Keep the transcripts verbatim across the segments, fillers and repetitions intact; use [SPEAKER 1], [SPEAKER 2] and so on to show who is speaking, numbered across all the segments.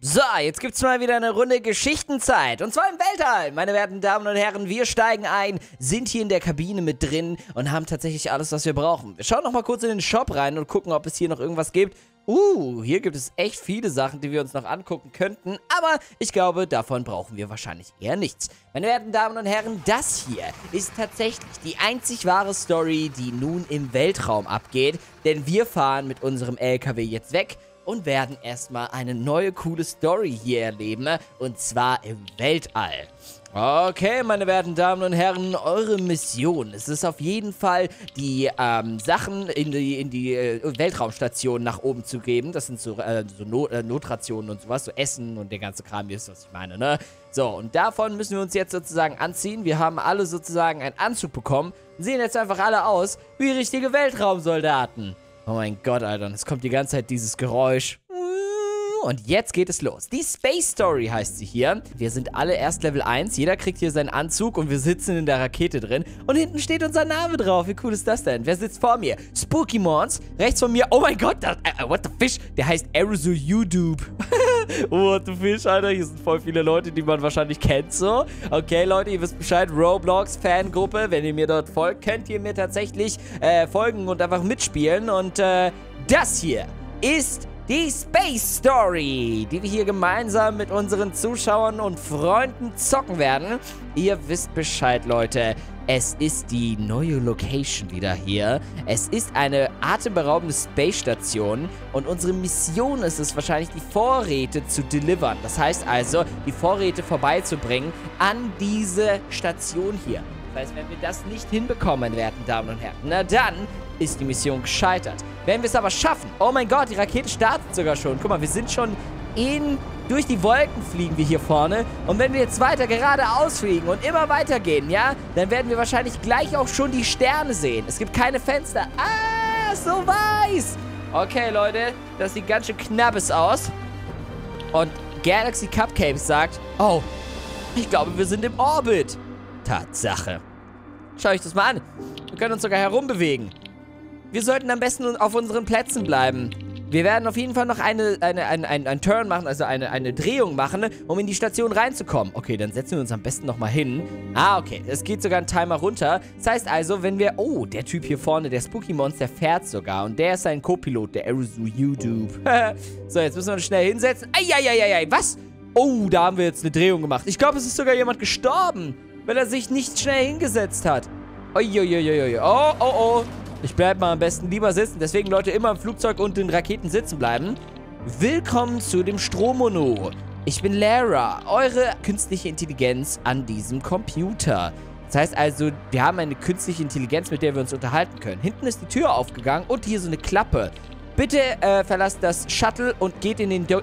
[SPEAKER 1] So, jetzt gibt's mal wieder eine Runde Geschichtenzeit. Und zwar im Weltall. Meine werten Damen und Herren, wir steigen ein, sind hier in der Kabine mit drin und haben tatsächlich alles, was wir brauchen. Wir schauen noch mal kurz in den Shop rein und gucken, ob es hier noch irgendwas gibt. Uh, hier gibt es echt viele Sachen, die wir uns noch angucken könnten. Aber ich glaube, davon brauchen wir wahrscheinlich eher nichts. Meine werten Damen und Herren, das hier ist tatsächlich die einzig wahre Story, die nun im Weltraum abgeht. Denn wir fahren mit unserem L K W jetzt weg und werden erstmal eine neue, coole Story hier erleben, und zwar im Weltall. Okay, meine werten Damen und Herren, eure Mission. Es ist auf jeden Fall, die ähm, Sachen in die, in die äh, Weltraumstation nach oben zu geben. Das sind so, äh, so Not, äh, Notrationen und sowas, so Essen und der ganze Kram, ihr wisst, was ich meine, ne? So, und davon müssen wir uns jetzt sozusagen anziehen. Wir haben alle sozusagen einen Anzug bekommen und sehen jetzt einfach alle aus wie richtige Weltraumsoldaten. Oh mein Gott, Alter, und es kommt die ganze Zeit dieses Geräusch. Und jetzt geht es los. Die Space Story heißt sie hier. Wir sind alle erst Level eins. Jeder kriegt hier seinen Anzug und wir sitzen in der Rakete drin. Und hinten steht unser Name drauf. Wie cool ist das denn? Wer sitzt vor mir? Spooky Mons. Rechts von mir. Oh mein Gott, das, uh, what the fish? Der heißt Aerosol YouTube. What the fish, Alter. Hier sind voll viele Leute, die man wahrscheinlich kennt so. Okay, Leute, ihr wisst Bescheid. Roblox Fangruppe. Wenn ihr mir dort folgt, könnt ihr mir tatsächlich äh, folgen und einfach mitspielen. Und äh, das hier ist die Space Story, die wir hier gemeinsam mit unseren Zuschauern und Freunden zocken werden. Ihr wisst Bescheid, Leute. Es ist die neue Location wieder hier. Es ist eine atemberaubende Space-Station und unsere Mission ist es wahrscheinlich, die Vorräte zu delivern. Das heißt also, die Vorräte vorbeizubringen an diese Station hier. Das heißt, wenn wir das nicht hinbekommen, werten Damen und Herren, na dann ist die Mission gescheitert. Wenn wir es aber schaffen, oh mein Gott, die Rakete startet sogar schon. Guck mal, wir sind schon in, durch die Wolken fliegen wir hier vorne. Und wenn wir jetzt weiter geradeaus fliegen und immer weiter gehen, ja, dann werden wir wahrscheinlich gleich auch schon die Sterne sehen. Es gibt keine Fenster. Ah, so weiß. Okay, Leute, das sieht ganz schön knappes aus. Und Galaxy Cupcakes sagt, oh, ich glaube, wir sind im Orbit. Tatsache. Schau euch das mal an. Wir können uns sogar herumbewegen. Wir sollten am besten auf unseren Plätzen bleiben. Wir werden auf jeden Fall noch eine, eine, eine, ein, ein Turn machen, also eine, eine Drehung machen, um in die Station reinzukommen. Okay, dann setzen wir uns am besten nochmal hin. Ah, okay. Es geht sogar ein Timer runter. Das heißt also, wenn wir... Oh, der Typ hier vorne, der Spooky Monster, fährt sogar. Und der ist sein Co-Pilot, der Aerosol YouTube. So, jetzt müssen wir uns schnell hinsetzen. Eieieiei, was? Oh, da haben wir jetzt eine Drehung gemacht. Ich glaube, es ist sogar jemand gestorben, weil er sich nicht schnell hingesetzt hat. Uiuiuiui. Oh, oh, oh. Ich bleib mal am besten lieber sitzen. Deswegen, Leute, immer im Flugzeug und in Raketen sitzen bleiben. Willkommen zu dem Stromono. Ich bin Lara, eure künstliche Intelligenz an diesem Computer. Das heißt also, wir haben eine künstliche Intelligenz, mit der wir uns unterhalten können. Hinten ist die Tür aufgegangen und hier so eine Klappe. Bitte äh, verlasst das Shuttle und geht in den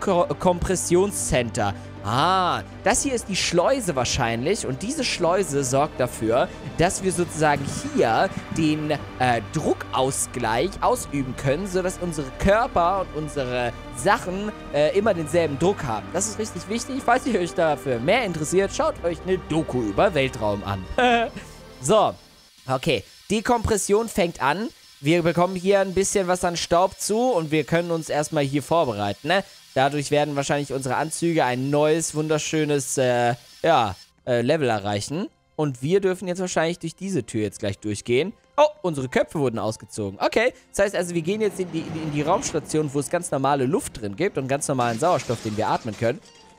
[SPEAKER 1] Dekompressionscenter. Ah, das hier ist die Schleuse wahrscheinlich. Und diese Schleuse sorgt dafür, dass wir sozusagen hier den äh, Druckausgleich ausüben können, sodass unsere Körper und unsere Sachen äh, immer denselben Druck haben. Das ist richtig wichtig. Falls ihr euch dafür mehr interessiert, schaut euch eine Doku über Weltraum an. So, okay. Dekompression fängt an. Wir bekommen hier ein bisschen was an Staub zu und wir können uns erstmal hier vorbereiten, ne? Dadurch werden wahrscheinlich unsere Anzüge ein neues, wunderschönes, äh, ja, äh, Level erreichen. Und wir dürfen jetzt wahrscheinlich durch diese Tür jetzt gleich durchgehen. Oh, unsere Köpfe wurden ausgezogen. Okay, das heißt also, wir gehen jetzt in die, in die Raumstation, wo es ganz normale Luft drin gibt und ganz normalen Sauerstoff, den wir atmen können.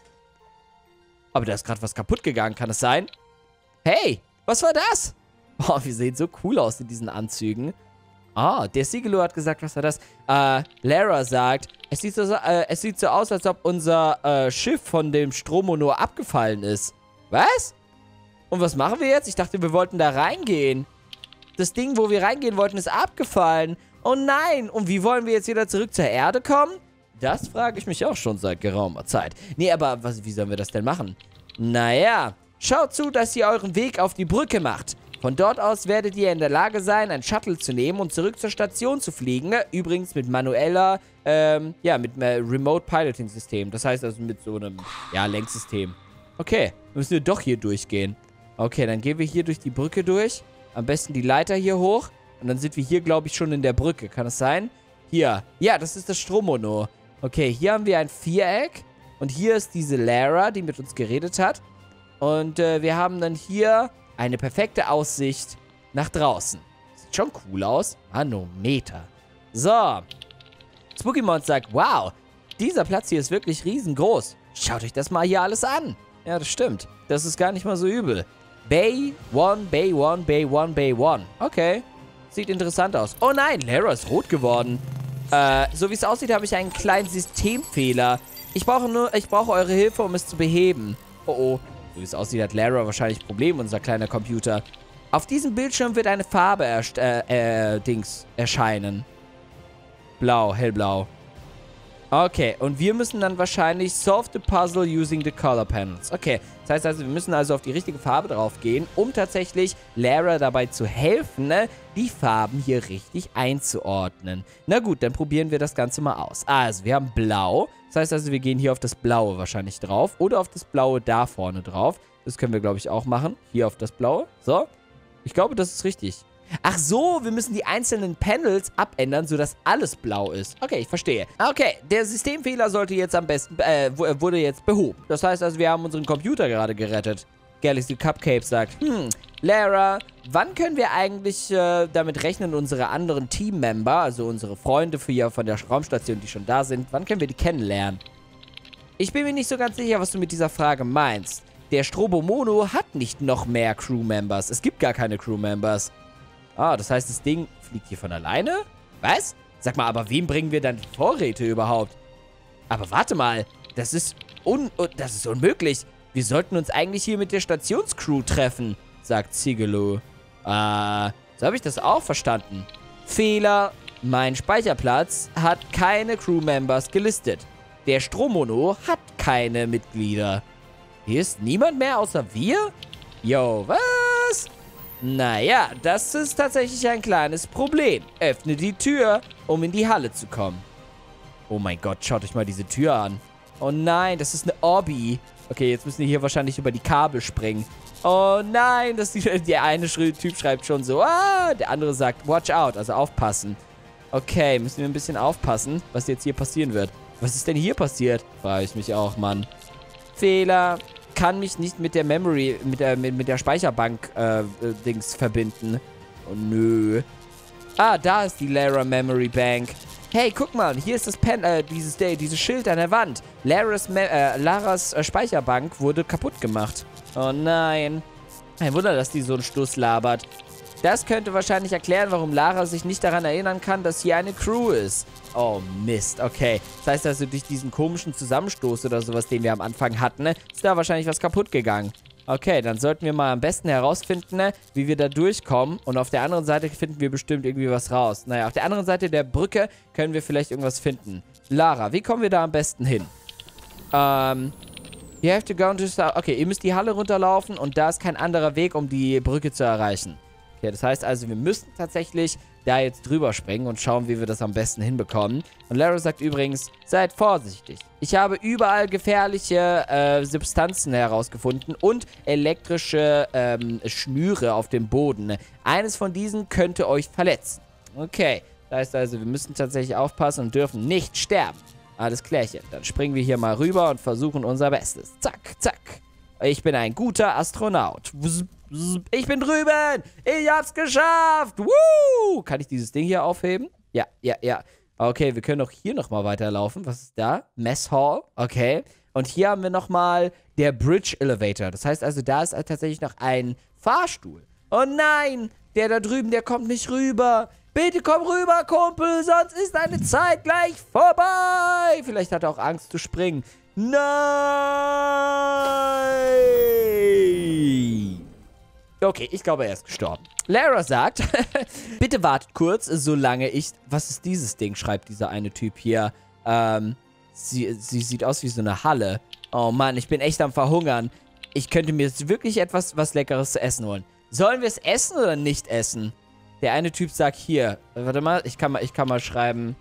[SPEAKER 1] Aber da ist gerade was kaputt gegangen, kann es sein? Hey, was war das? Oh, wir sehen so cool aus in diesen Anzügen. Ah, der Sigelo hat gesagt, was war das? Äh, Lara sagt, es sieht so, äh, es sieht so aus, als ob unser äh, Schiff von dem Stromono abgefallen ist. Was? Und was machen wir jetzt? Ich dachte, wir wollten da reingehen. Das Ding, wo wir reingehen wollten, ist abgefallen. Oh nein. Und wie wollen wir jetzt wieder zurück zur Erde kommen? Das frage ich mich auch schon seit geraumer Zeit. Nee, aber was, wie sollen wir das denn machen? Naja, schaut zu, dass ihr euren Weg auf die Brücke macht. Von dort aus werdet ihr in der Lage sein, ein Shuttle zu nehmen und zurück zur Station zu fliegen. Übrigens mit manueller, ähm, ja, mit äh, Remote Piloting System. Das heißt also mit so einem, ja, Lenksystem. Okay, müssen wir doch hier durchgehen. Okay, dann gehen wir hier durch die Brücke durch. Am besten die Leiter hier hoch. Und dann sind wir hier, glaube ich, schon in der Brücke. Kann das sein? Hier. Ja, das ist das Stromono. Okay, hier haben wir ein Viereck. Und hier ist diese Lara, die mit uns geredet hat. Und äh, wir haben dann hier eine perfekte Aussicht nach draußen. Sieht schon cool aus. Manometer. So. Spooky sagt, wow, dieser Platz hier ist wirklich riesengroß. Schaut euch das mal hier alles an. Ja, das stimmt. Das ist gar nicht mal so übel. Bay One, Bay One, Bay One, Bay One. Okay. Sieht interessant aus. Oh nein, Lara ist rot geworden. Äh, so wie es aussieht, habe ich einen kleinen Systemfehler. Ich brauche nur, ich brauche eure Hilfe, um es zu beheben. Oh oh. So wie es aussieht, hat Lara wahrscheinlich Probleme, unser kleiner Computer. Auf diesem Bildschirm wird eine Farbe erst, äh, äh, Dings erscheinen. Blau, hellblau. Okay, und wir müssen dann wahrscheinlich solve the puzzle using the color panels. Okay, das heißt also, wir müssen also auf die richtige Farbe drauf gehen, um tatsächlich Lara dabei zu helfen, ne, die Farben hier richtig einzuordnen. Na gut, dann probieren wir das Ganze mal aus. Also, wir haben Blau. Das heißt also, wir gehen hier auf das Blaue wahrscheinlich drauf oder auf das Blaue da vorne drauf. Das können wir, glaube ich, auch machen. Hier auf das Blaue. So. Ich glaube, das ist richtig. Ach so, wir müssen die einzelnen Panels abändern, sodass alles blau ist. Okay, ich verstehe. Okay, der Systemfehler sollte jetzt am besten, äh, wurde jetzt behoben. Das heißt also, wir haben unseren Computer gerade gerettet. Galaxy Cupcake sagt, hm, Lara, wann können wir eigentlich äh, damit rechnen, unsere anderen Teammember, also unsere Freunde für hier von der Raumstation, die schon da sind, wann können wir die kennenlernen? Ich bin mir nicht so ganz sicher, was du mit dieser Frage meinst. Der Strobomono hat nicht noch mehr Crewmembers. Es gibt gar keine Crewmembers. Ah, das heißt, das Ding fliegt hier von alleine? Was? Sag mal, aber wem bringen wir dann die Vorräte überhaupt? Aber warte mal, das ist, un das ist unmöglich. Wir sollten uns eigentlich hier mit der Stationscrew treffen, sagt Sigelo. Ah, so habe ich das auch verstanden. Fehler. Mein Speicherplatz hat keine Crewmembers gelistet. Der Stromono hat keine Mitglieder. Hier ist niemand mehr außer wir? Yo, was? Naja, das ist tatsächlich ein kleines Problem. Öffne die Tür, um in die Halle zu kommen. Oh mein Gott, schaut euch mal diese Tür an. Oh nein, das ist eine Obby. Okay, jetzt müssen wir hier wahrscheinlich über die Kabel springen. Oh nein, das ist die, der eine Typ schreibt schon so, ah, der andere sagt, watch out, also aufpassen. Okay, müssen wir ein bisschen aufpassen, was jetzt hier passieren wird. Was ist denn hier passiert? Frage ich mich auch, Mann. Fehler. Kann mich nicht mit der Memory, mit der, mit, mit der Speicherbank, äh, Dings verbinden. Oh, nö. Ah, da ist die Lara Memory Bank. Hey, guck mal, hier ist das Pen, äh, dieses, dieses Schild an der Wand. Laras, Me äh, Laras äh, Speicherbank wurde kaputt gemacht. Oh nein. Ein Wunder, dass die so einen Stuss labert. Das könnte wahrscheinlich erklären, warum Lara sich nicht daran erinnern kann, dass hier eine Crew ist. Oh, Mist. Okay. Das heißt also, durch diesen komischen Zusammenstoß oder sowas, den wir am Anfang hatten, ne, ist da wahrscheinlich was kaputt gegangen. Okay, dann sollten wir mal am besten herausfinden, ne, wie wir da durchkommen. Und auf der anderen Seite finden wir bestimmt irgendwie was raus. Naja, auf der anderen Seite der Brücke können wir vielleicht irgendwas finden. Lara, wie kommen wir da am besten hin? Ähm... You have to go into the... Okay, ihr müsst die Halle runterlaufen und da ist kein anderer Weg, um die Brücke zu erreichen. Okay, das heißt also, wir müssen tatsächlich da jetzt drüber springen und schauen, wie wir das am besten hinbekommen. Und Lara sagt übrigens, seid vorsichtig. Ich habe überall gefährliche äh, Substanzen herausgefunden und elektrische ähm, Schnüre auf dem Boden. Eines von diesen könnte euch verletzen. Okay, das heißt also, wir müssen tatsächlich aufpassen und dürfen nicht sterben. Alles klärchen. Dann springen wir hier mal rüber und versuchen unser Bestes. Zack, zack. Ich bin ein guter Astronaut. Ich bin drüben. Ich hab's geschafft. Woo! Kann ich dieses Ding hier aufheben? Ja, ja, ja. Okay, wir können auch hier nochmal weiterlaufen. Was ist da? Mess Hall. Okay. Und hier haben wir nochmal der Bridge Elevator. Das heißt also, da ist tatsächlich noch ein Fahrstuhl. Oh nein! Der da drüben, der kommt nicht rüber. Bitte komm rüber, Kumpel, sonst ist deine Zeit gleich vorbei. Vielleicht hat er auch Angst zu springen. Nein! Okay, ich glaube, er ist gestorben. Lara sagt, bitte wartet kurz, solange ich... Was ist dieses Ding, schreibt dieser eine Typ hier. Ähm, sie, sie sieht aus wie so eine Halle. Oh Mann, ich bin echt am Verhungern. Ich könnte mir jetzt wirklich etwas was Leckeres zu essen holen. Sollen wir es essen oder nicht essen? Der eine Typ sagt hier, warte mal, ich kann mal, ich kann mal schreiben.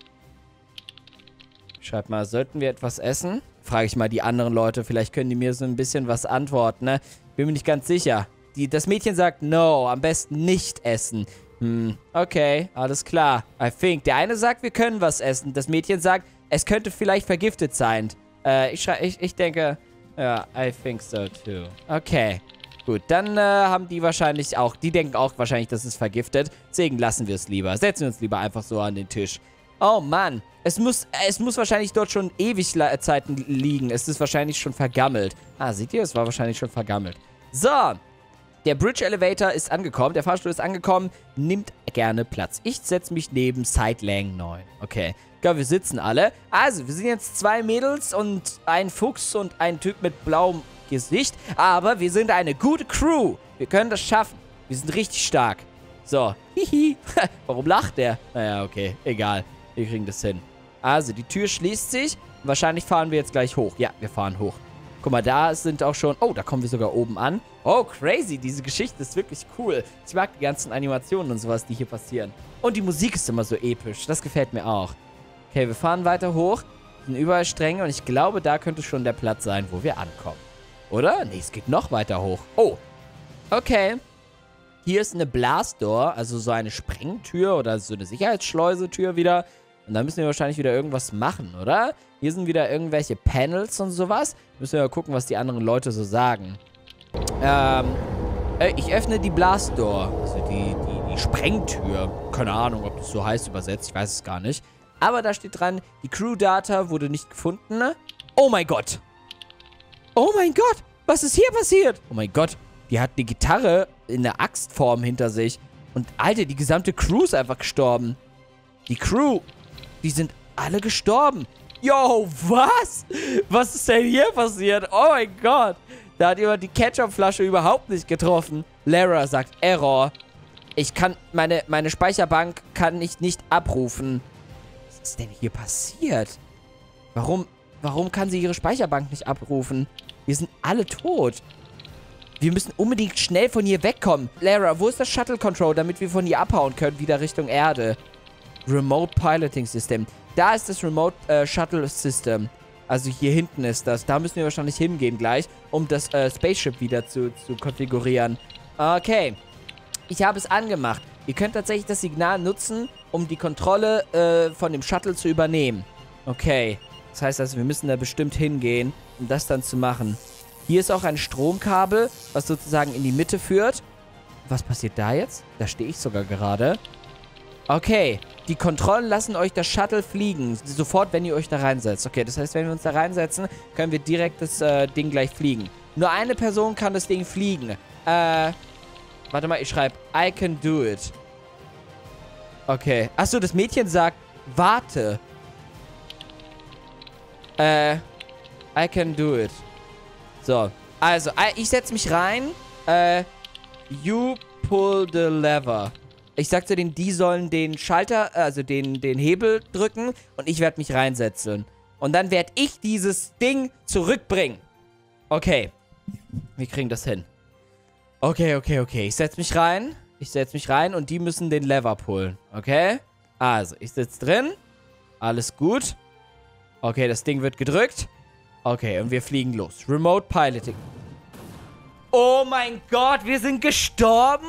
[SPEAKER 1] Schreib mal, sollten wir etwas essen? Frage ich mal die anderen Leute, vielleicht können die mir so ein bisschen was antworten, ne? Bin mir nicht ganz sicher. Die, das Mädchen sagt, no, am besten nicht essen. Hm, okay, alles klar. I think. Der eine sagt, wir können was essen. Das Mädchen sagt, es könnte vielleicht vergiftet sein. Äh, ich, schrei ich, ich denke, ja, I think so too. Okay, gut, dann äh, haben die wahrscheinlich auch, die denken auch wahrscheinlich, das ist vergiftet. Deswegen lassen wir es lieber. Setzen wir uns lieber einfach so an den Tisch. Oh Mann, es muss, es muss wahrscheinlich dort schon ewig Zeiten liegen. Es ist wahrscheinlich schon vergammelt. Ah, seht ihr, es war wahrscheinlich schon vergammelt. So, der Bridge Elevator ist angekommen, der Fahrstuhl ist angekommen. Nimmt gerne Platz. Ich setze mich neben Sidelang neun. Okay, ja, wir sitzen alle. Also, wir sind jetzt zwei Mädels und ein Fuchs und ein Typ mit blauem Gesicht. Aber wir sind eine gute Crew. Wir können das schaffen. Wir sind richtig stark. So, hihi. Warum lacht der? Naja, okay, egal. Wir kriegen das hin. Also, die Tür schließt sich. Wahrscheinlich fahren wir jetzt gleich hoch. Ja, wir fahren hoch. Guck mal, da sind auch schon... Oh, da kommen wir sogar oben an. Oh, crazy. Diese Geschichte ist wirklich cool. Ich mag die ganzen Animationen und sowas, die hier passieren. Und die Musik ist immer so episch. Das gefällt mir auch. Okay, wir fahren weiter hoch. Sind überall Stränge und ich glaube, da könnte schon der Platz sein, wo wir ankommen. Oder? Nee, es geht noch weiter hoch. Oh. Okay. Hier ist eine Blastdoor, also so eine Sprengtür oder so eine Sicherheitsschleuse-Tür wieder. Und da müssen wir wahrscheinlich wieder irgendwas machen, oder? Hier sind wieder irgendwelche Panels und sowas. Müssen wir mal gucken, was die anderen Leute so sagen. Ähm, äh, ich öffne die Blastdoor. Also die, die, die Sprengtür. Keine Ahnung, ob das so heißt übersetzt. Ich weiß es gar nicht. Aber da steht dran, die Crew-Data wurde nicht gefunden. Oh mein Gott. Oh mein Gott. Was ist hier passiert? Oh mein Gott. Die hat eine Gitarre in der Axtform hinter sich. Und Alter, die gesamte Crew ist einfach gestorben. Die Crew, die sind alle gestorben. Yo, was? Was ist denn hier passiert? Oh mein Gott. Da hat jemand die Ketchupflasche überhaupt nicht getroffen. Lara sagt Error. Ich kann, meine, meine Speicherbank kann ich nicht abrufen. Was ist denn hier passiert? Warum, warum kann sie ihre Speicherbank nicht abrufen? Wir sind alle tot. Wir müssen unbedingt schnell von hier wegkommen. Lara, wo ist das Shuttle Control, damit wir von hier abhauen können, wieder Richtung Erde? Remote Piloting System. Da ist das Remote äh, Shuttle System. Also hier hinten ist das. Da müssen wir wahrscheinlich hingehen gleich, um das äh, Spaceship wieder zu, zu konfigurieren. Okay. Ich habe es angemacht. Ihr könnt tatsächlich das Signal nutzen, um die Kontrolle äh, von dem Shuttle zu übernehmen. Okay. Das heißt also, wir müssen da bestimmt hingehen, um das dann zu machen. Hier ist auch ein Stromkabel, was sozusagen in die Mitte führt. Was passiert da jetzt? Da stehe ich sogar gerade. Okay, die Kontrollen lassen euch das Shuttle fliegen. Sofort, wenn ihr euch da reinsetzt. Okay, das heißt, wenn wir uns da reinsetzen, können wir direkt das äh, Ding gleich fliegen. Nur eine Person kann das Ding fliegen. Äh, warte mal, ich schreibe, I can do it. Okay. Achso, das Mädchen sagt, warte. Äh, I can do it. So, also, ich setze mich rein. Äh, you pull the lever. Ich sag zu denen, die sollen den Schalter, also den, den Hebel drücken und ich werde mich reinsetzen. Und dann werde ich dieses Ding zurückbringen. Okay. Wir kriegen das hin. Okay, okay, okay. Ich setze mich rein. Ich setze mich rein und die müssen den Lever pullen. Okay? Also, ich sitze drin. Alles gut. Okay, das Ding wird gedrückt. Okay, und wir fliegen los. Remote Piloting. Oh mein Gott, wir sind gestorben?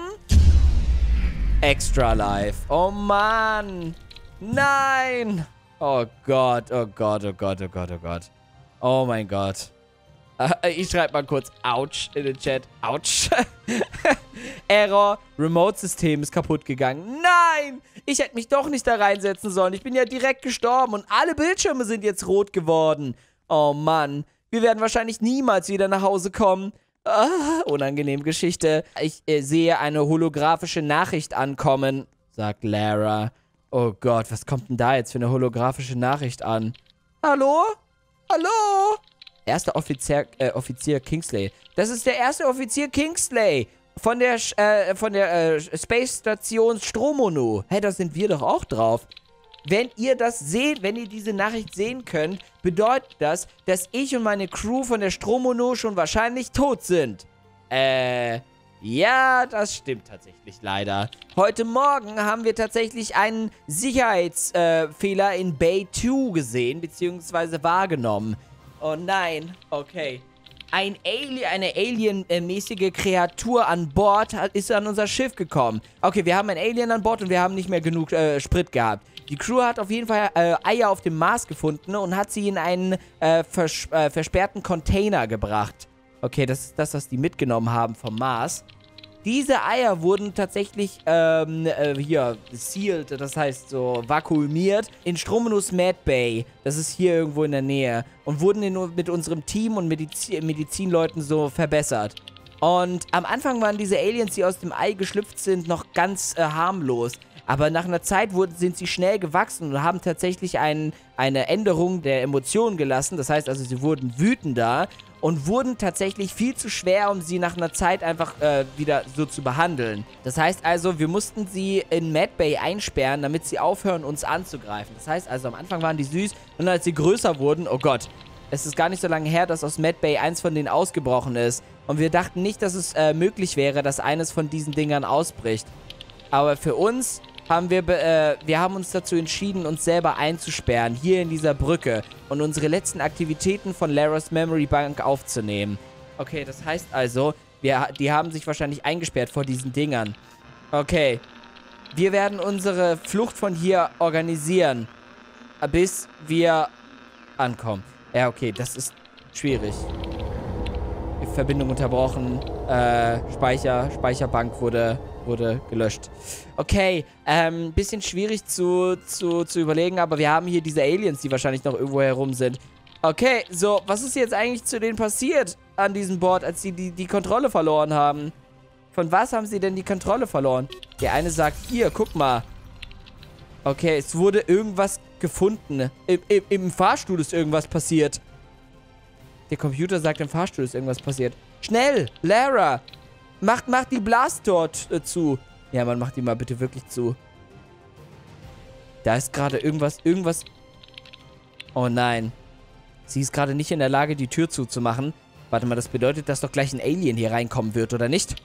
[SPEAKER 1] Extra Life. Oh Mann. Nein. Oh Gott, oh Gott, oh Gott, oh Gott, oh Gott. Oh mein Gott. Ich schreibe mal kurz Autsch in den Chat. Autsch. Error. Remote-System ist kaputt gegangen. Nein. Ich hätte mich doch nicht da reinsetzen sollen. Ich bin ja direkt gestorben und alle Bildschirme sind jetzt rot geworden. Oh Mann. Wir werden wahrscheinlich niemals wieder nach Hause kommen. Ah, unangenehme Geschichte. Ich äh, sehe eine holographische Nachricht ankommen, sagt Lara. Oh Gott, was kommt denn da jetzt für eine holographische Nachricht an? Hallo? Hallo? Erster Offizier, äh, Offizier Kingsley. Das ist der erste Offizier Kingsley von der, äh, von der äh, Space Station Stromono. Hey, da sind wir doch auch drauf. Wenn ihr das seht, wenn ihr diese Nachricht sehen könnt, bedeutet das, dass ich und meine Crew von der Stromono schon wahrscheinlich tot sind. Äh, ja, das stimmt tatsächlich leider. Heute Morgen haben wir tatsächlich einen Sicherheitsfehler äh, in Bay zwei gesehen, beziehungsweise wahrgenommen. Oh nein, okay. ein Alien, eine Alien-mäßige Kreatur an Bord hat, ist an unser Schiff gekommen. Okay, wir haben ein Alien an Bord und wir haben nicht mehr genug äh, Sprit gehabt. Die Crew hat auf jeden Fall äh, Eier auf dem Mars gefunden und hat sie in einen äh, vers äh, versperrten Container gebracht. Okay, das ist das, was die mitgenommen haben vom Mars. Diese Eier wurden tatsächlich, ähm, äh, hier, sealed, das heißt so vakuumiert, in Stromenus Mad Bay. Das ist hier irgendwo in der Nähe. Und wurden in, mit unserem Team und Medizin, Medizinleuten so verbessert. Und am Anfang waren diese Aliens, die aus dem Ei geschlüpft sind, noch ganz äh, harmlos. Aber nach einer Zeit wurden, sind sie schnell gewachsen und haben tatsächlich ein, eine Änderung der Emotionen gelassen. Das heißt also, sie wurden wütender und wurden tatsächlich viel zu schwer, um sie nach einer Zeit einfach äh, wieder so zu behandeln. Das heißt also, wir mussten sie in Mad Bay einsperren, damit sie aufhören, uns anzugreifen. Das heißt also, am Anfang waren die süß und als sie größer wurden, oh Gott, es ist gar nicht so lange her, dass aus Mad Bay eins von denen ausgebrochen ist. Und wir dachten nicht, dass es äh, möglich wäre, dass eines von diesen Dingern ausbricht. Aber für uns haben wir, äh, wir haben uns dazu entschieden, uns selber einzusperren, hier in dieser Brücke und unsere letzten Aktivitäten von Lara's Memory Bank aufzunehmen. Okay, das heißt also, wir, die haben sich wahrscheinlich eingesperrt vor diesen Dingern. Okay, wir werden unsere Flucht von hier organisieren, bis wir ankommen. Ja, okay, das ist schwierig. Die Verbindung unterbrochen, äh, Speicher, Speicherbank wurde... wurde gelöscht. Okay, ähm, bisschen schwierig zu, zu, zu überlegen, aber wir haben hier diese Aliens, die wahrscheinlich noch irgendwo herum sind. Okay, so, was ist jetzt eigentlich zu denen passiert an diesem Board, als sie die, die Kontrolle verloren haben? Von was haben sie denn die Kontrolle verloren? Der eine sagt, hier, guck mal. Okay, es wurde irgendwas gefunden. Im, im, im Fahrstuhl ist irgendwas passiert. Der Computer sagt, im Fahrstuhl ist irgendwas passiert. Schnell, Lara! Macht, macht die Blast-Tor äh, zu. Ja, man macht die mal bitte wirklich zu. Da ist gerade irgendwas, irgendwas... Oh nein. Sie ist gerade nicht in der Lage, die Tür zuzumachen. Warte mal, das bedeutet, dass doch gleich ein Alien hier reinkommen wird, oder nicht?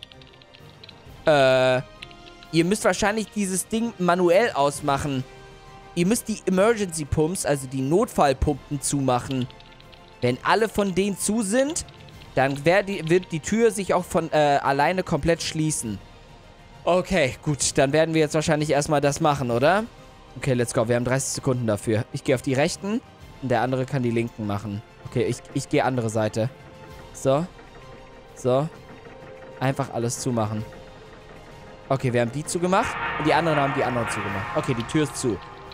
[SPEAKER 1] Äh... Ihr müsst wahrscheinlich dieses Ding manuell ausmachen. Ihr müsst die Emergency Pumps, also die Notfallpumpen, zumachen. Wenn alle von denen zu sind... Dann die, wird die Tür sich auch von äh, alleine komplett schließen. Okay, gut. Dann werden wir jetzt wahrscheinlich erstmal das machen, oder? Okay, let's go. Wir haben dreißig Sekunden dafür. Ich gehe auf die rechten und der andere kann die linken machen. Okay, ich, ich gehe andere Seite. So. So. Einfach alles zumachen. Okay, wir haben die zugemacht und die anderen haben die anderen zugemacht. Okay, die Tür ist zu.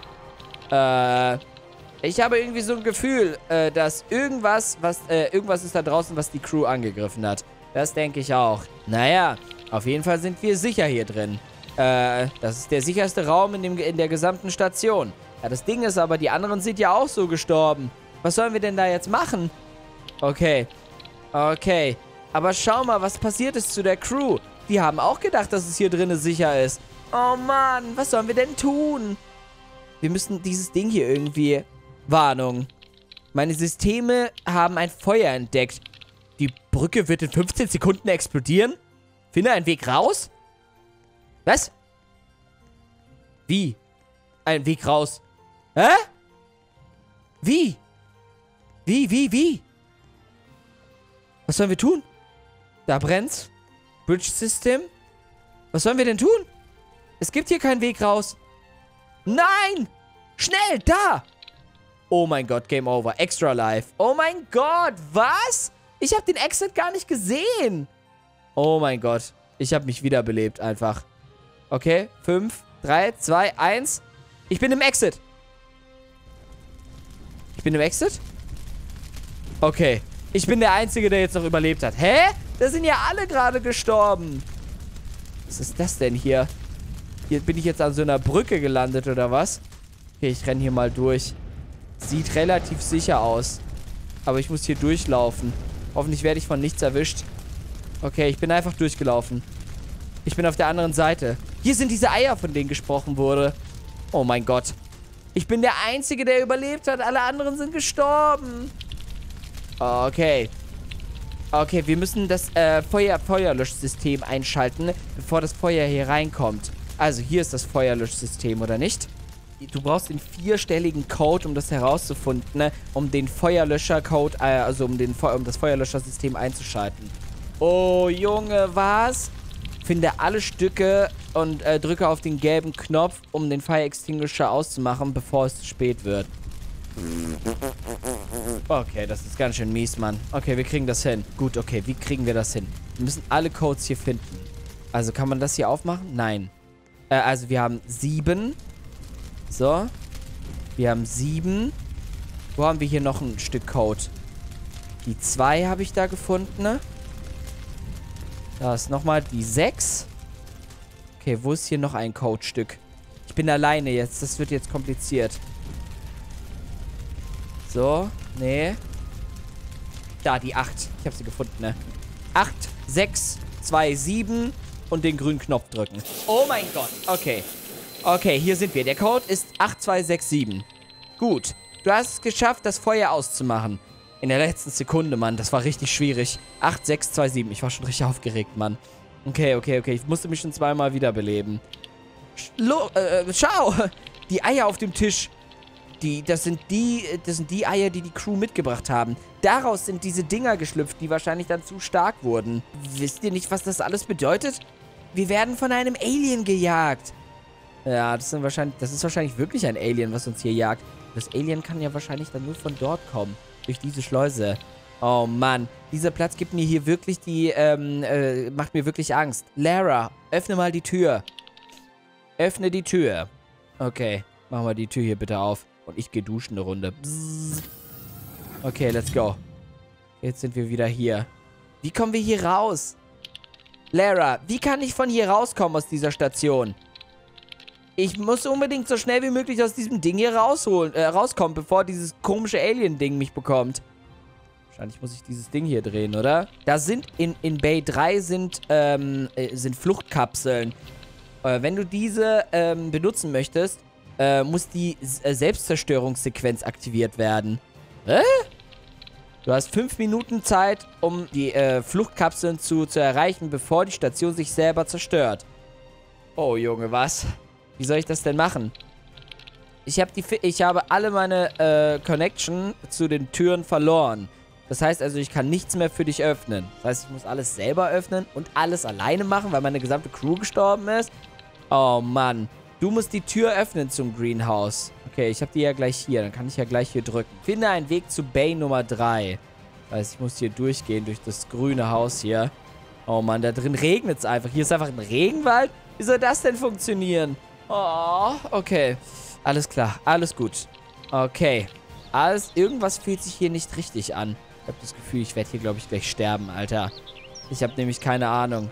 [SPEAKER 1] Äh... Ich habe irgendwie so ein Gefühl, äh, dass irgendwas, was, äh, irgendwas ist da draußen, was die Crew angegriffen hat. Das denke ich auch. Naja, auf jeden Fall sind wir sicher hier drin. Äh, das ist der sicherste Raum in, dem, in der gesamten Station. Ja, das Ding ist aber, die anderen sind ja auch so gestorben. Was sollen wir denn da jetzt machen? Okay. Okay. Aber schau mal, was passiert ist zu der Crew. Die haben auch gedacht, dass es hier drinnen sicher ist. Oh Mann, was sollen wir denn tun? Wir müssen dieses Ding hier irgendwie... Warnung. Meine Systeme haben ein Feuer entdeckt. Die Brücke wird in fünfzehn Sekunden explodieren? Finde einen Weg raus? Was? Wie? Ein Weg raus? Hä? Wie? Wie, wie, wie? Was sollen wir tun? Da brennt's. Bridge System? Was sollen wir denn tun? Es gibt hier keinen Weg raus. Nein! Schnell, da! Oh mein Gott, Game Over. Extra Life. Oh mein Gott, was? Ich habe den Exit gar nicht gesehen. Oh mein Gott. Ich habe mich wiederbelebt einfach. Okay, fünf, drei, zwei, eins. Ich bin im Exit. Ich bin im Exit? Okay. Ich bin der Einzige, der jetzt noch überlebt hat. Hä? Da sind ja alle gerade gestorben. Was ist das denn hier? Hier bin ich jetzt an so einer Brücke gelandet, oder was? Okay, ich renne hier mal durch. Sieht relativ sicher aus. Aber ich muss hier durchlaufen. Hoffentlich werde ich von nichts erwischt. Okay, ich bin einfach durchgelaufen. Ich bin auf der anderen Seite. Hier sind diese Eier, von denen gesprochen wurde. Oh mein Gott. Ich bin der Einzige, der überlebt hat. Alle anderen sind gestorben. Okay. Okay, wir müssen das äh, Feuer Feuerlöschsystem einschalten, bevor das Feuer hier reinkommt. Also, hier ist das Feuerlöschsystem, oder nicht? du brauchst den vierstelligen Code, um das herauszufinden, ne? Um den Feuerlöscher-Code, äh, also um, den Fe um das Feuerlöschersystem einzuschalten. Oh, Junge, was? Finde alle Stücke und äh, drücke auf den gelben Knopf, um den Fire Extinguisher auszumachen, bevor es zu spät wird. Okay, das ist ganz schön mies, Mann. Okay, wir kriegen das hin. Gut, okay, wie kriegen wir das hin? Wir müssen alle Codes hier finden. Also, kann man das hier aufmachen? Nein. Äh, also, wir haben sieben. So. Wir haben sieben. Wo haben wir hier noch ein Stück Code? Die zwei habe ich da gefunden, ne? Da ist nochmal die sechs. Okay, wo ist hier noch ein Codestück? Ich bin alleine jetzt. Das wird jetzt kompliziert. So. Nee. Da, die acht. Ich habe sie gefunden, ne? acht, sechs, zwei, sieben und den grünen Knopf drücken. Oh mein Gott. Okay. Okay, hier sind wir. Der Code ist acht zwei sechs sieben. Gut. Du hast es geschafft, das Feuer auszumachen. In der letzten Sekunde, Mann. Das war richtig schwierig. acht sechs zwei sieben. Ich war schon richtig aufgeregt, Mann. Okay, okay, okay. Ich musste mich schon zweimal wiederbeleben. Schlo äh, schau! Die Eier auf dem Tisch. Die, das sind die, das sind die Eier, die die Crew mitgebracht haben. Daraus sind diese Dinger geschlüpft, die wahrscheinlich dann zu stark wurden. Wisst ihr nicht, was das alles bedeutet? Wir werden von einem Alien gejagt. Ja, das sind wahrscheinlich, das ist wahrscheinlich wirklich ein Alien, was uns hier jagt. Das Alien kann ja wahrscheinlich dann nur von dort kommen. Durch diese Schleuse. Oh Mann, dieser Platz gibt mir hier wirklich die, ähm, äh, macht mir wirklich Angst. Lara, öffne mal die Tür. Öffne die Tür. Okay, machen wir die Tür hier bitte auf. Und ich gehe duschen eine Runde. Bzzz. Okay, let's go. Jetzt sind wir wieder hier. Wie kommen wir hier raus? Lara, wie kann ich von hier rauskommen aus dieser Station? Ich muss unbedingt so schnell wie möglich aus diesem Ding hier rausholen, äh, rauskommen, bevor dieses komische Alien-Ding mich bekommt. Wahrscheinlich muss ich dieses Ding hier drehen, oder? Da sind in, in Bay drei sind, ähm, äh, sind Fluchtkapseln. Äh, wenn du diese ähm, benutzen möchtest, äh, muss die äh, Selbstzerstörungssequenz aktiviert werden. Hä? Du hast fünf Minuten Zeit, um die äh, Fluchtkapseln zu, zu erreichen, bevor die Station sich selber zerstört. Oh, Junge, was? Wie soll ich das denn machen? Ich, hab die, ich habe alle meine äh, Connection zu den Türen verloren. Das heißt also, ich kann nichts mehr für dich öffnen. Das heißt, ich muss alles selber öffnen und alles alleine machen, weil meine gesamte Crew gestorben ist. Oh, Mann. Du musst die Tür öffnen zum Greenhouse. Okay, ich habe die ja gleich hier. Dann kann ich ja gleich hier drücken. Finde einen Weg zu Bay Nummer drei. Das heißt, ich muss hier durchgehen, durch das grüne Haus hier. Oh, Mann, da drin regnet es einfach. Hier ist einfach ein Regenwald. Wie soll das denn funktionieren? Oh, okay. Alles klar, alles gut. Okay. Alles, irgendwas fühlt sich hier nicht richtig an. Ich habe das Gefühl, ich werde hier, glaube ich, gleich sterben, Alter. Ich habe nämlich keine Ahnung.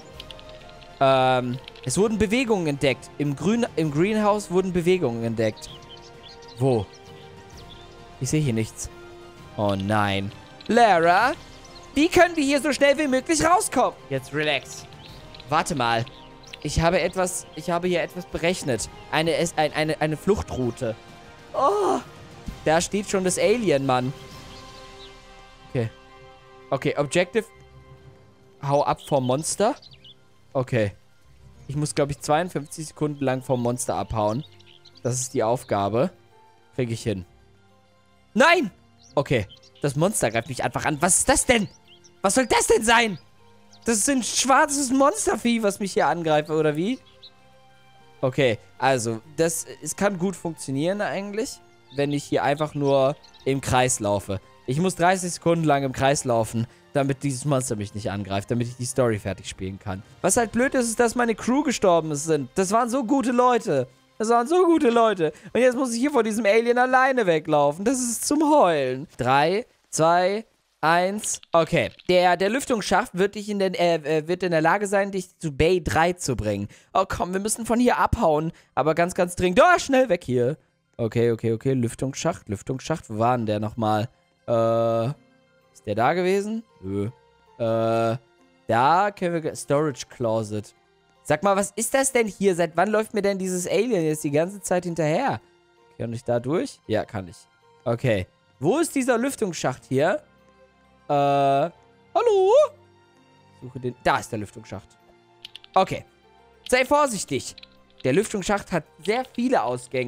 [SPEAKER 1] Ähm, es wurden Bewegungen entdeckt. Im, Grün, im Greenhouse wurden Bewegungen entdeckt. Wo? Ich sehe hier nichts. Oh nein. Lara, wie können wir hier so schnell wie möglich rauskommen? Jetzt relax. Warte mal. Ich habe etwas, ich habe hier etwas berechnet. Eine, eine, eine, eine Fluchtroute. Oh, da steht schon das Alien, Mann. Okay. Okay, Objective. Hau ab vom Monster. Okay. Ich muss, glaube ich, zweiundfünfzig Sekunden lang vom Monster abhauen. Das ist die Aufgabe. Kriege ich hin. Nein! Okay. Das Monster greift mich einfach an. Was ist das denn? Was soll das denn sein? Das ist ein schwarzes Monstervieh, was mich hier angreift, oder wie? Okay, also, das es kann gut funktionieren eigentlich, wenn ich hier einfach nur im Kreis laufe. Ich muss dreißig Sekunden lang im Kreis laufen, damit dieses Monster mich nicht angreift, damit ich die Story fertig spielen kann. Was halt blöd ist, ist, dass meine Crew gestorben sind. Das waren so gute Leute. Das waren so gute Leute. Und jetzt muss ich hier vor diesem Alien alleine weglaufen. Das ist zum Heulen. Drei, zwei, eins. Okay. Der, der Lüftungsschacht wird, dich in den, äh, wird in der Lage sein, dich zu Bay drei zu bringen. Oh komm, wir müssen von hier abhauen. Aber ganz, ganz dringend. Oh, schnell weg hier. Okay, okay, okay. Lüftungsschacht, Lüftungsschacht. Wo war denn der nochmal? Äh, ist der da gewesen? Nö. Äh, da können wir... Storage Closet. Sag mal, was ist das denn hier? Seit wann läuft mir denn dieses Alien jetzt die ganze Zeit hinterher? Kann ich da durch? Ja, kann ich. Okay. Wo ist dieser Lüftungsschacht hier? Äh, hallo? Suche den... Da ist der Lüftungsschacht. Okay. Sei vorsichtig. Der Lüftungsschacht hat sehr viele Ausgänge.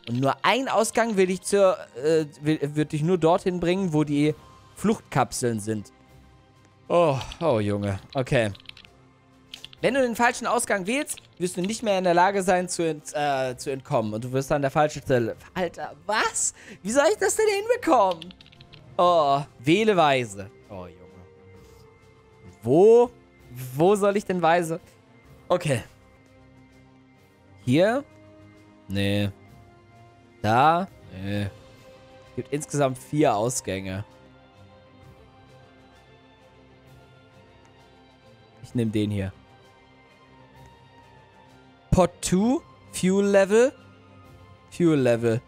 [SPEAKER 1] Und nur ein Ausgang will ich zur, äh, will, wird dich nur dorthin bringen, wo die Fluchtkapseln sind. Oh, oh Junge. Okay. Wenn du den falschen Ausgang wählst, wirst du nicht mehr in der Lage sein, zu, ent, äh, zu entkommen. Und du wirst an der falschen Stelle. Alter, was? Wie soll ich das denn hinbekommen? Oh, wähle weise. Oh, Junge. Wo? Wo soll ich denn weise? Okay. Hier? Nee. Da? Nee. Es gibt insgesamt vier Ausgänge. Ich nehme den hier. Pod zwei. Fuel Level. Fuel Level.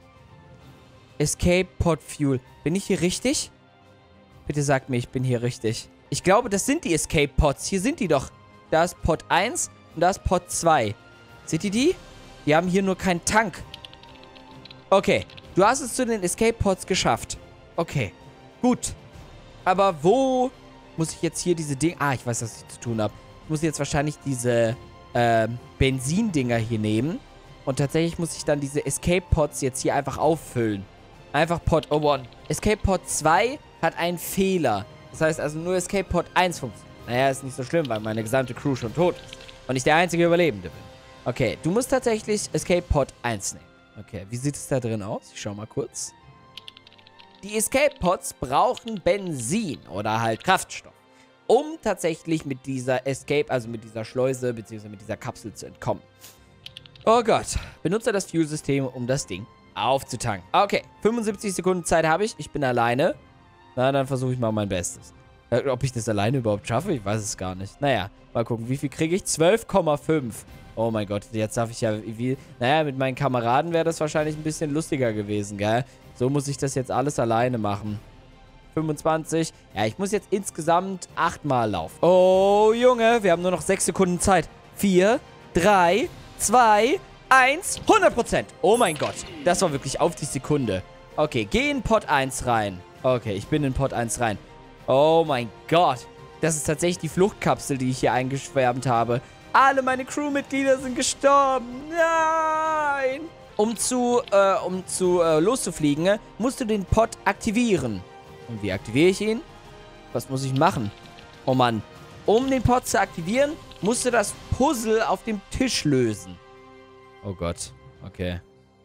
[SPEAKER 1] Escape Pod Fuel. Bin ich hier richtig? Bitte sagt mir, ich bin hier richtig. Ich glaube, das sind die Escape Pods. Hier sind die doch. Da ist Pod eins und da ist Pod zwei. Seht ihr die? Die haben hier nur keinen Tank. Okay. Du hast es zu den Escape Pods geschafft. Okay. Gut. Aber wo muss ich jetzt hier diese Dinge... Ah, ich weiß, was ich zu tun habe. Ich muss jetzt wahrscheinlich diese ähm, Benzindinger hier nehmen. Und tatsächlich muss ich dann diese Escape Pods jetzt hier einfach auffüllen. Einfach Pod eins. Escape Pod zwei hat einen Fehler. Das heißt also nur Escape Pod eins funktioniert. Naja, ist nicht so schlimm, weil meine gesamte Crew schon tot ist. Und ich der einzige Überlebende bin. Okay, du musst tatsächlich Escape Pod eins nehmen. Okay, wie sieht es da drin aus? Ich schau mal kurz. Die Escape Pods brauchen Benzin oder halt Kraftstoff, um tatsächlich mit dieser Escape, also mit dieser Schleuse bzw. mit dieser Kapsel zu entkommen. Oh Gott. Benutze das Fuel-System, um das Ding aufzutanken. Okay, fünfundsiebzig Sekunden Zeit habe ich. Ich bin alleine. Na, dann versuche ich mal mein Bestes. Äh, ob ich das alleine überhaupt schaffe? Ich weiß es gar nicht. Naja, mal gucken. Wie viel kriege ich? zwölf Komma fünf. Oh mein Gott, jetzt darf ich ja... Wie, naja, mit meinen Kameraden wäre das wahrscheinlich ein bisschen lustiger gewesen, gell? So muss ich das jetzt alles alleine machen. fünfundzwanzig. Ja, ich muss jetzt insgesamt achtmal laufen. Oh, Junge, wir haben nur noch sechs Sekunden Zeit. vier, drei, zwei, eins, hundert Prozent. Oh mein Gott, das war wirklich auf die Sekunde. Okay, geh in Pod eins rein. Okay, ich bin in Pod eins rein. Oh mein Gott. Das ist tatsächlich die Fluchtkapsel, die ich hier eingeschwärmt habe. Alle meine Crewmitglieder sind gestorben. Nein. Um zu, äh, um zu, äh, loszufliegen, musst du den Pod aktivieren. Und wie aktiviere ich ihn? Was muss ich machen? Oh Mann. Um den Pod zu aktivieren, musst du das Puzzle auf dem Tisch lösen. Oh Gott. Okay.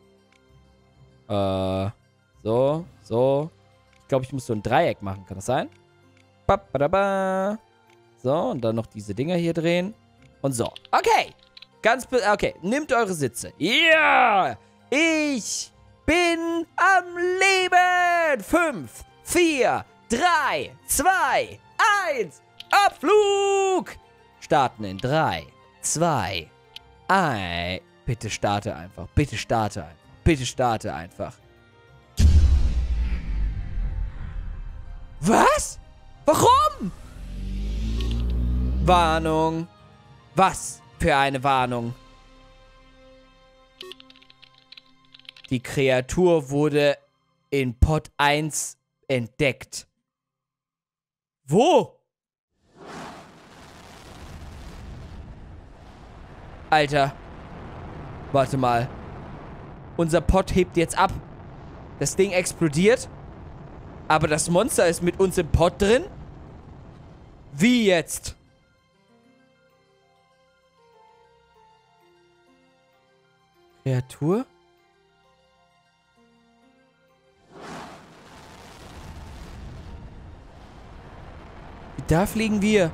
[SPEAKER 1] Äh, so, so. Ich glaube, ich muss so ein Dreieck machen. Kann das sein? Ba, ba, da, ba. So, und dann noch diese Dinger hier drehen. Und so. Okay. Ganz, okay. Nehmt eure Sitze. Ja! Ich bin am Leben. Fünf, vier, drei, zwei, eins. Abflug! Starten in drei, zwei, eins. Bitte starte einfach. Bitte starte einfach. Bitte starte einfach. Was? Warum? Warnung. Was für eine Warnung? Die Kreatur wurde in Pod eins entdeckt. Wo? Alter. Warte mal. Unser Pod hebt jetzt ab. Das Ding explodiert. Aber das Monster ist mit uns im Pod drin? Wie jetzt? Kreatur? Da fliegen wir.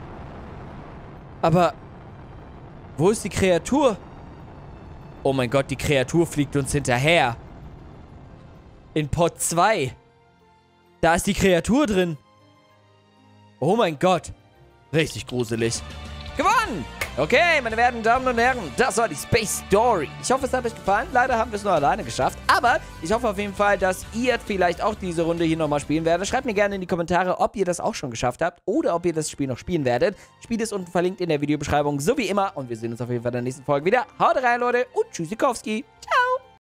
[SPEAKER 1] Aber wo ist die Kreatur? Oh mein Gott, die Kreatur fliegt uns hinterher. In Pod zwei. Da ist die Kreatur drin. Oh mein Gott. Richtig gruselig. Gewonnen! Okay, meine werten Damen und Herren, das war die Space Story. Ich hoffe, es hat euch gefallen. Leider haben wir es nur alleine geschafft. Aber ich hoffe auf jeden Fall, dass ihr vielleicht auch diese Runde hier nochmal spielen werdet. Schreibt mir gerne in die Kommentare, ob ihr das auch schon geschafft habt oder ob ihr das Spiel noch spielen werdet. Spiel ist unten verlinkt in der Videobeschreibung, so wie immer. Und wir sehen uns auf jeden Fall in der nächsten Folge wieder. Haut rein, Leute, und tschüssikowski. Ciao!